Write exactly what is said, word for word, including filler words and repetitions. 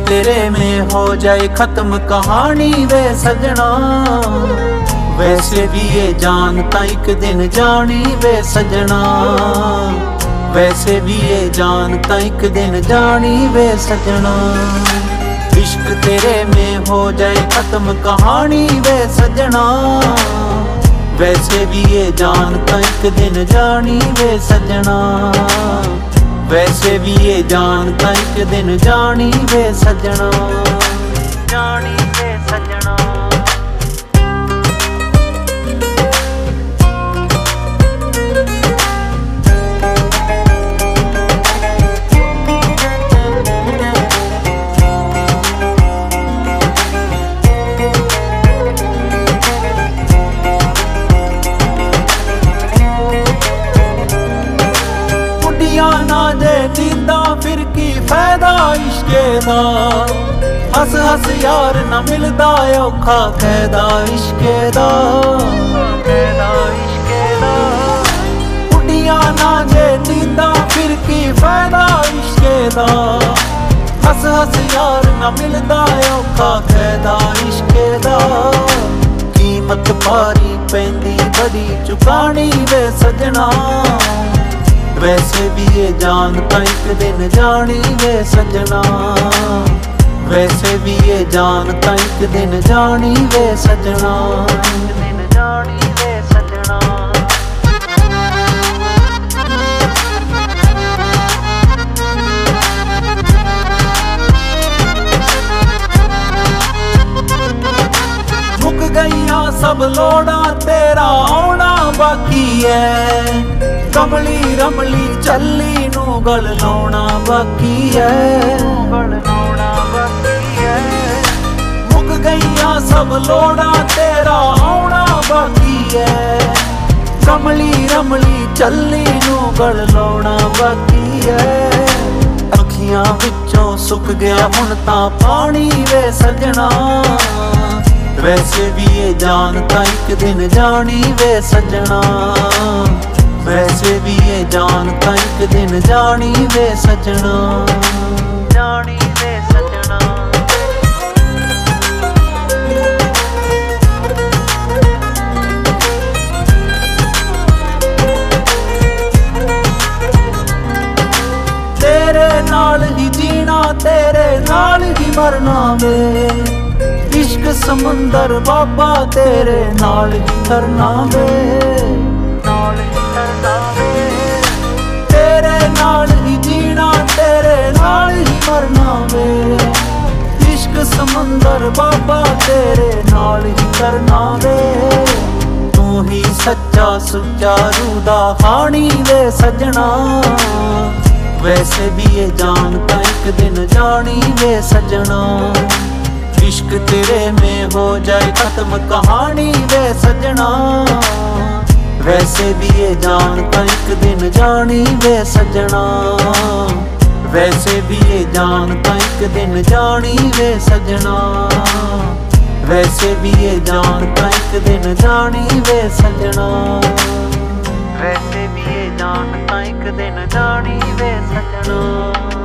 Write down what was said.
तेरे में हो जाए खत्म कहानी वे सजना। वैसे भी ये जानता एक दिन जानी वे सजना। वैसे भी ये जानता एक दिन जानी वे सजना। इश्क तेरे में हो जाए खत्म कहानी वे सजना। वैसे भी ये जानता एक दिन जानी वे सजना। वैसे भी ये जानता एक दिन जानी वे सजना। जानी वे सजना। ना जे जीता फिर की फायदा इश्के दा। हस हस यार न मिलदा औखा कैदा इश्के दा। कैदा इश्के दा। कुड़ियां ना जे जीता फिर की फायदा इश्के दा। हस हस यार न मिलदा औखा कैदा इश्के दा। कीमत भारी पैंदी बड़ी चुकानी वे सजना। वैसे भी ये जानता एक दिन जानी वे सजना। वैसे भी ये जानता एक दिन जानी वे सजना। एक दिन जानी वे सजना। मुक गईया सब लोड़ा तेरा आना बाकी है। कमली रमली चली नू गल लाउना बाकी है। गल लाउना बाकी है। मुक गईया सब लोड़ा तेरा आना बाकी है। कमली रमली चली नू गल लाउना बाकी है। अखियां विचों सुक गया हुण तां पानी वे सजना। वैसे भी ये जानता एक दिन जानी वे सजना। वैसे भी ये जानता एक दिन जानी वे सजना। जानी वे सजना। तेरे नाल ही जीना तेरे नाल ही मरना वे। इश्क समंदर बाबा तेरे नाल ही करना वे। नाल ही करना वे। तेरे नाल ही जीना तेरे नाल ही मरना वे। इश्क समंदर बाबा तेरे नाल ही करना वे। तू ही सच्चा सुच्चा रूदा हानी वे सजना। वैसे भी ये जानता एक दिन जानी वे सजना। इश्क तेरे में हो जाए खत्म कहानी वे सजना। वैसे भी ये जानता एक दिन जानी वे सजना। वैसे भी ये जानता एक दिन जानी वे सजना। वैसे भी ये जानता एक दिन जानी वे सजना। वैसे भी ये जानता एक दिन जानी वे सजना।